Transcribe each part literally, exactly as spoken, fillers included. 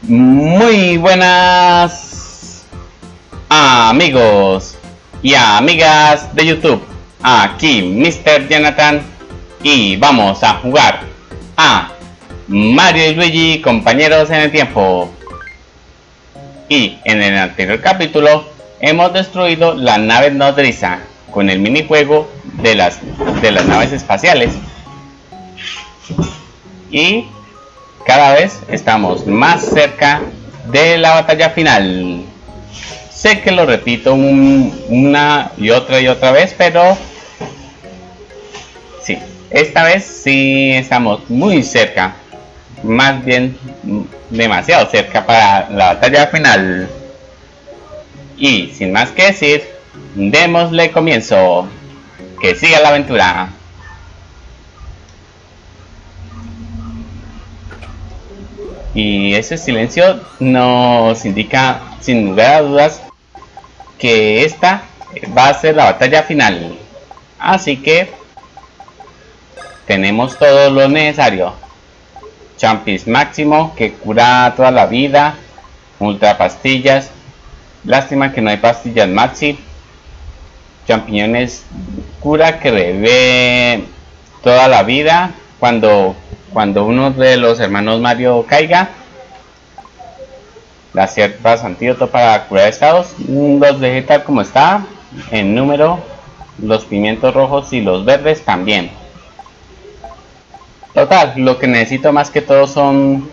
Muy buenas amigos y amigas de YouTube. Aquí mister Jonathan y vamos a jugar a Mario y Luigi, compañeros en el tiempo. Y en el anterior capítulo hemos destruido la nave nodriza con el minijuego de las, de las naves espaciales. Y cada vez estamos más cerca de la batalla final. Sé que lo repito un, una y otra y otra vez, pero sí, esta vez sí estamos muy cerca. Más bien demasiado cerca para la batalla final. Y sin más que decir, démosle comienzo. Que siga la aventura. Y ese silencio nos indica sin lugar a dudas que esta va a ser la batalla final. Así que tenemos todo lo necesario. Champis máximo que cura toda la vida. Ultra pastillas. Lástima que no hay pastillas maxi. Champiñones cura que revive toda la vida cuando cuando uno de los hermanos Mario caiga. Las ciertas antídoto para curar estados. Los vegetal como está en número. Los pimientos rojos y los verdes también. Total, lo que necesito más que todo son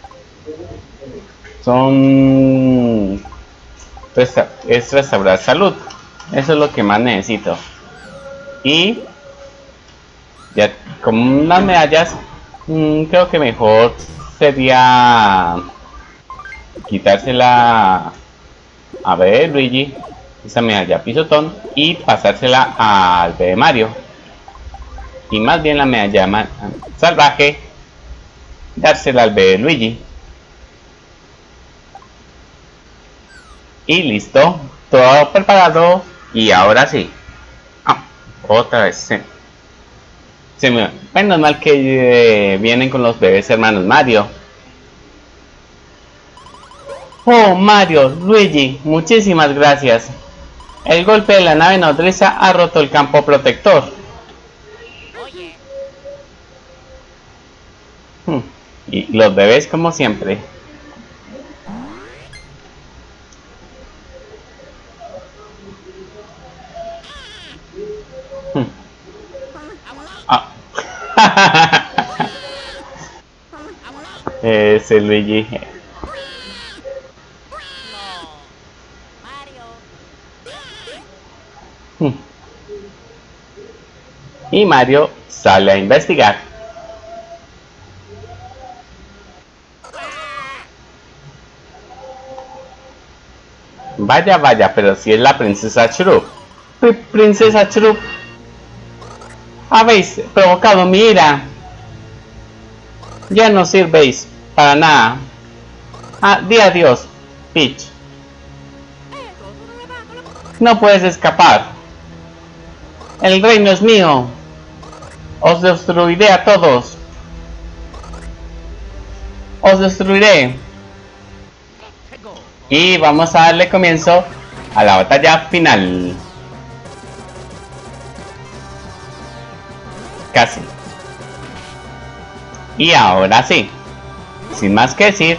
son resta es restaurar salud. Eso es lo que más necesito. Y ya con unas medallas, mmm, creo que mejor sería quitársela a bebé Luigi, esa medalla pisotón, y pasársela al bebé Mario. Y más bien la medalla salvaje, dársela al bebé Luigi. Y listo, todo preparado. Y ahora sí. Ah, otra vez. Se, se me, menos mal que eh, vienen con los bebés hermanos Mario. Oh, Mario, Luigi, muchísimas gracias. El golpe de la nave nodriza ha roto el campo protector. Hmm, y los bebés como siempre. Hmm. Ah. Ese Luigi. Hmm. Y Mario sale a investigar. Vaya, vaya, pero si es la princesa Shroop. Princesa Shroop, habéis provocado mi ira. Ya no sirvéis para nada. Ah, di adiós, Peach. No puedes escapar. El reino es mío. Os destruiré a todos. Os destruiré. Y vamos a darle comienzo a la batalla final. Casi. Y ahora sí, sin más que decir,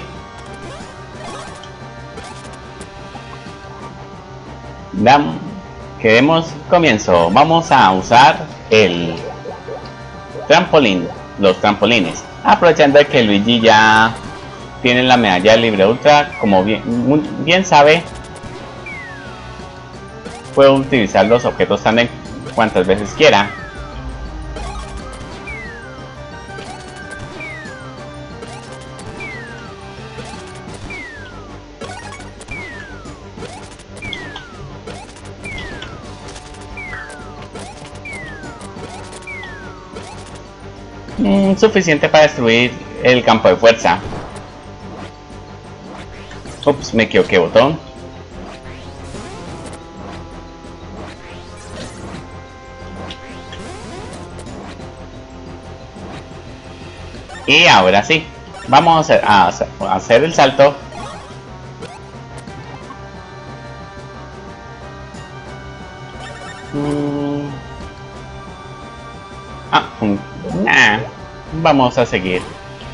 damos, que demos comienzo. Vamos a usar el trampolín, los trampolines, aprovechando que Luigi ya tiene la medalla libre ultra, como bien, muy bien sabe, puede utilizar los objetos también cuantas veces quiera. Mm, suficiente para destruir el campo de fuerza. Ups, me equivoqué botón. Y ahora sí, Vamos a hacer, a hacer, a hacer el salto. Mm. Ah, nah. Vamos a seguir.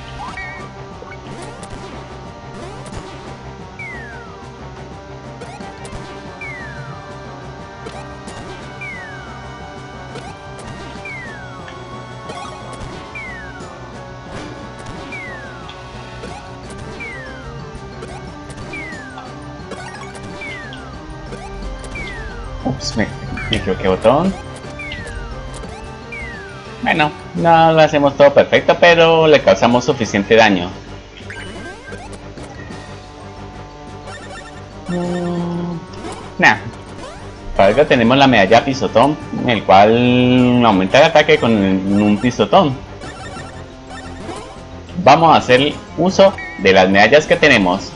Ups, me, me equivoqué botón. Bueno, no lo hacemos todo perfecto, pero le causamos suficiente daño. Mm, nah. Para ello tenemos la medalla pisotón, el cual aumenta el ataque con un pisotón. Vamos a hacer uso de las medallas que tenemos.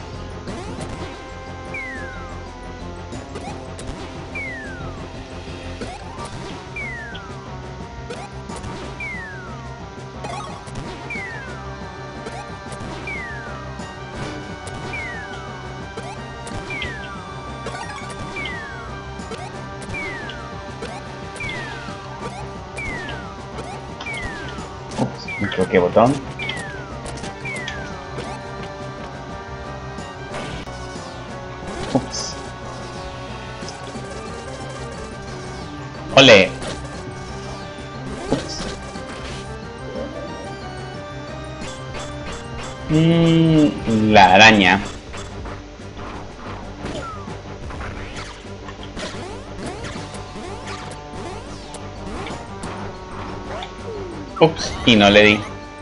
Ups, me equivoqué botón. Ups. Ole. Ups. Mm, la araña. Ups, y no le di.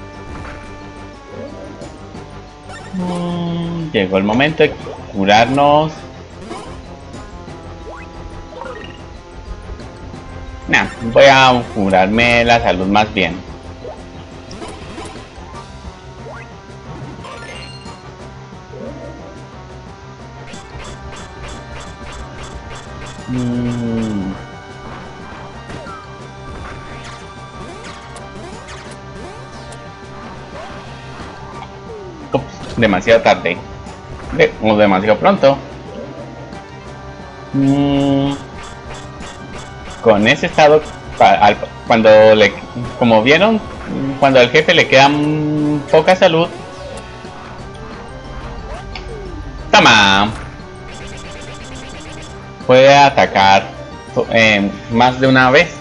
Mm, llegó el momento de curarnos. Nah, voy a curarme la salud más bien. Mm. Ups, demasiado tarde. De, o demasiado pronto. Mm. Con ese estado, al, cuando le, como vieron, cuando al jefe le queda poca salud. ¡Toma! Puede atacar eh, más de una vez.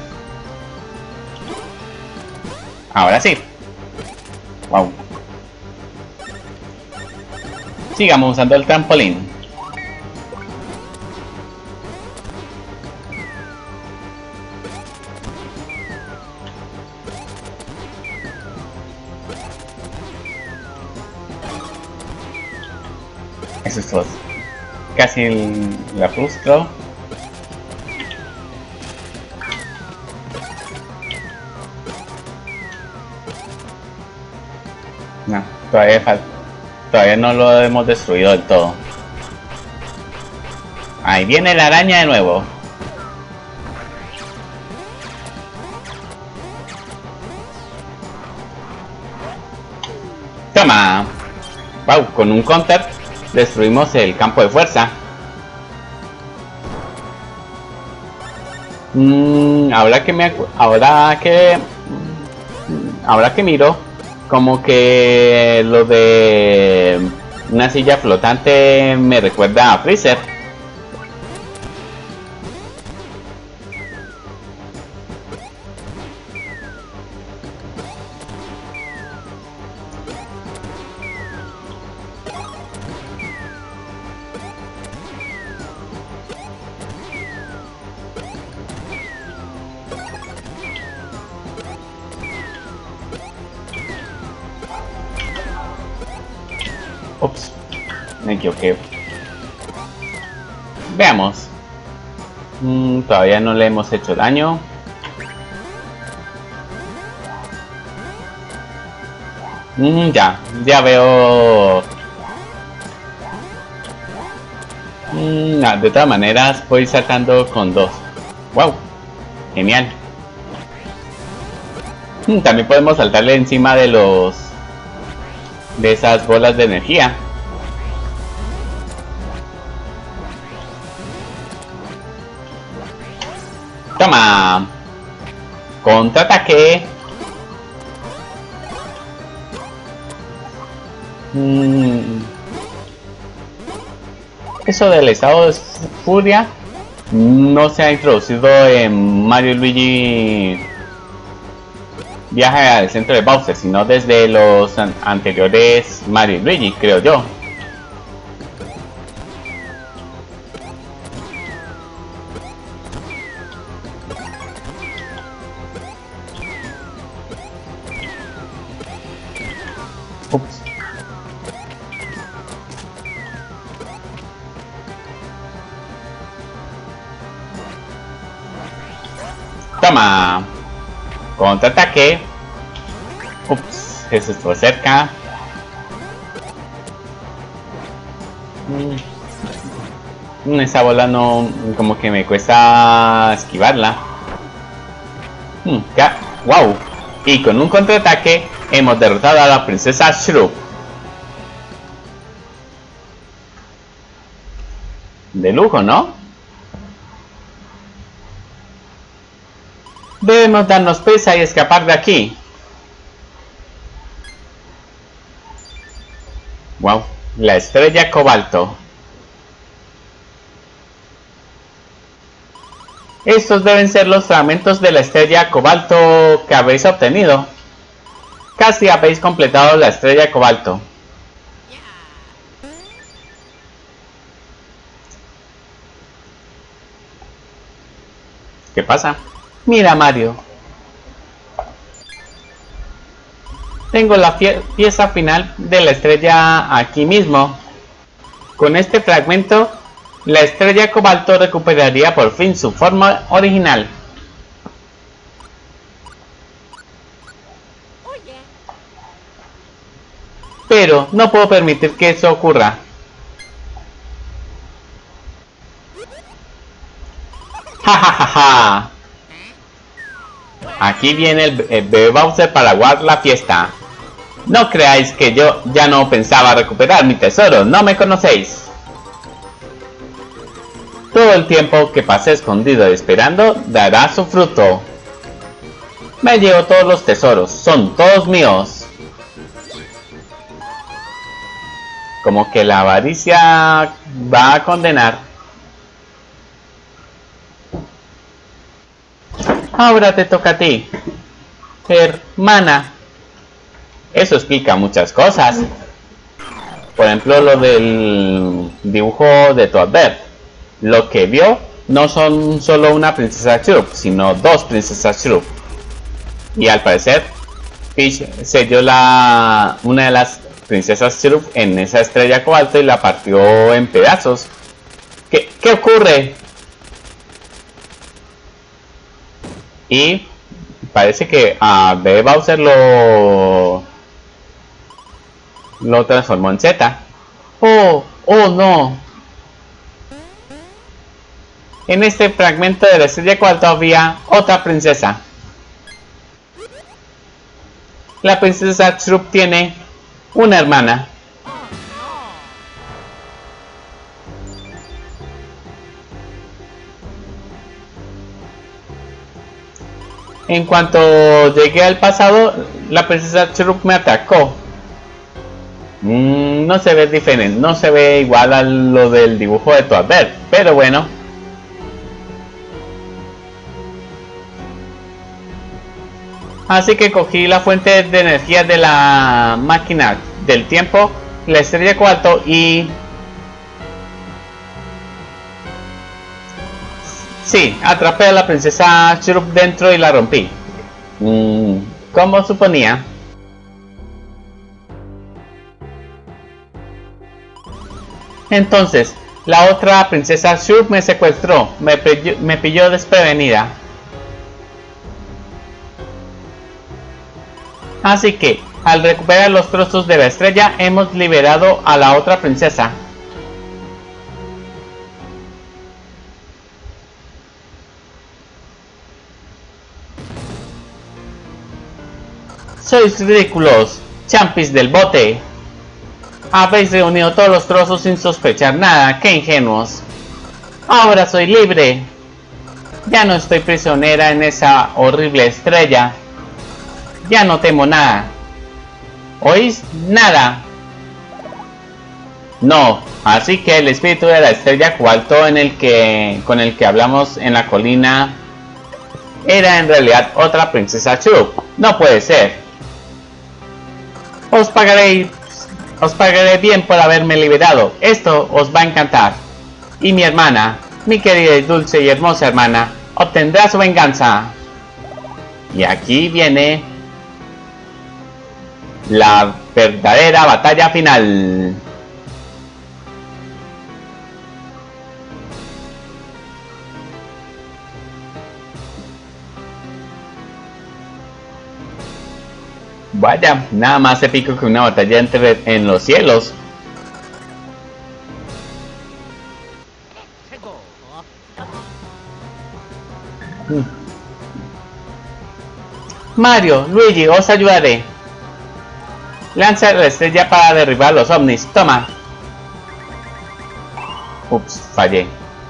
Ahora sí. Wow. Sigamos usando el trampolín. Eso es todo. Casi el, la frustro. No, todavía falta. Todavía no lo hemos destruido del todo. Ahí viene la araña de nuevo. Toma. Wow, con un counter destruimos el campo de fuerza. Mm, ahora que me ahora que ahora que miro, como que lo de una silla flotante me recuerda a Freezer. Ups, me equivoqué. Veamos. Mm, todavía no le hemos hecho daño. Mm, ya, ya veo. Mm, no, de todas maneras voy saltando con dos. Wow, genial. Mm, también podemos saltarle encima de los de esas bolas de energía. Toma. Contraataque. Mm. Eso del estado de furia no se ha introducido en Mario y Luigi Viaje al centro de Bowser, sino desde los an anteriores Mario y Luigi, creo yo. Ups. Toma. Contraataque. Ups, eso estuvo cerca. Mm, esa bola no, como que me cuesta esquivarla. Mm, ya, wow. Y con un contraataque hemos derrotado a la princesa Shroop. De lujo, ¿no? Debemos darnos prisa y escapar de aquí. Wow, la estrella cobalto. Estos deben ser los fragmentos de la estrella cobalto que habéis obtenido. Casi habéis completado la estrella cobalto. ¿Qué pasa? Mira, Mario. Tengo la pieza final de la estrella aquí mismo. Con este fragmento, la estrella cobalto recuperaría por fin su forma original. Pero no puedo permitir que eso ocurra. ¡Ja, ja, ja, ja! Aquí viene el, el bebé Bowser para guardar la fiesta. No creáis que yo ya no pensaba recuperar mi tesoro, no me conocéis. Todo el tiempo que pasé escondido esperando dará su fruto. Me llevo todos los tesoros, son todos míos. Como que la avaricia va a condenar. Ahora te toca a ti, hermana. Eso explica muchas cosas. Por ejemplo, lo del dibujo de Toadette. Lo que vio no son solo una princesa Shroop, sino dos princesas Shroop. Y al parecer, Peach selló la, una de las princesas Shroop en esa estrella cobalto y la partió en pedazos. ¿Qué, qué ocurre? Y parece que a Bebé Bowser lo lo transformó en Z. Oh, oh no. En este fragmento de la estrella cobalto había otra princesa. La princesa Shroop tiene una hermana. En cuanto llegué al pasado, la princesa Shroop me atacó. Mm, no se ve diferente, no se ve igual a lo del dibujo de Toadette, pero bueno. Así que cogí la fuente de energía de la máquina del tiempo, la estrella cobalto y... Sí, atrapé a la princesa Shroop dentro y la rompí. Mm, como suponía. Entonces, la otra princesa Shroop me secuestró, me pilló, me pilló desprevenida. Así que, al recuperar los trozos de la estrella, hemos liberado a la otra princesa. Sois ridículos, champis del bote. Habéis reunido todos los trozos sin sospechar nada. ¡Qué ingenuos! Ahora soy libre. Ya no estoy prisionera en esa horrible estrella. Ya no temo nada. ¿Oís? Nada. No. Así que el espíritu de la estrella cobalto en el que, con el que hablamos en la colina era en realidad otra princesa Chup. No puede ser. Os pagaré, os pagaré bien por haberme liberado. Esto os va a encantar. Y mi hermana, mi querida y dulce y hermosa hermana, obtendrá su venganza. Y aquí viene la verdadera batalla final. Vaya, nada más épico que una batalla entre en los cielos. Mario, Luigi, os ayudaré. Lanza la estrella para derribar los ovnis. Toma. Ups, fallé.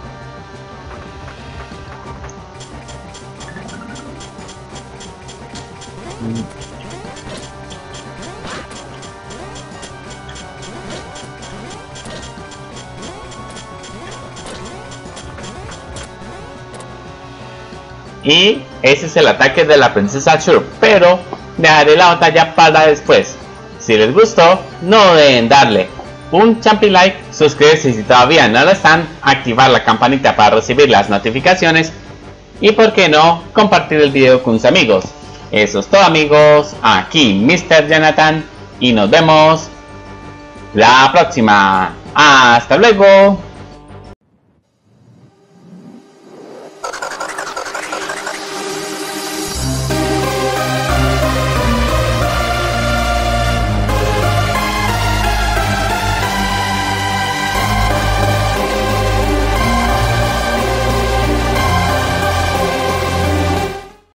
Y ese es el ataque de la princesa Chirp, pero dejaré la batalla para después. Si les gustó, no deben darle un champi like, suscribirse si todavía no lo están, activar la campanita para recibir las notificaciones y por qué no, compartir el video con sus amigos. Eso es todo, amigos, aquí mister Jonathan y nos vemos la próxima. Hasta luego.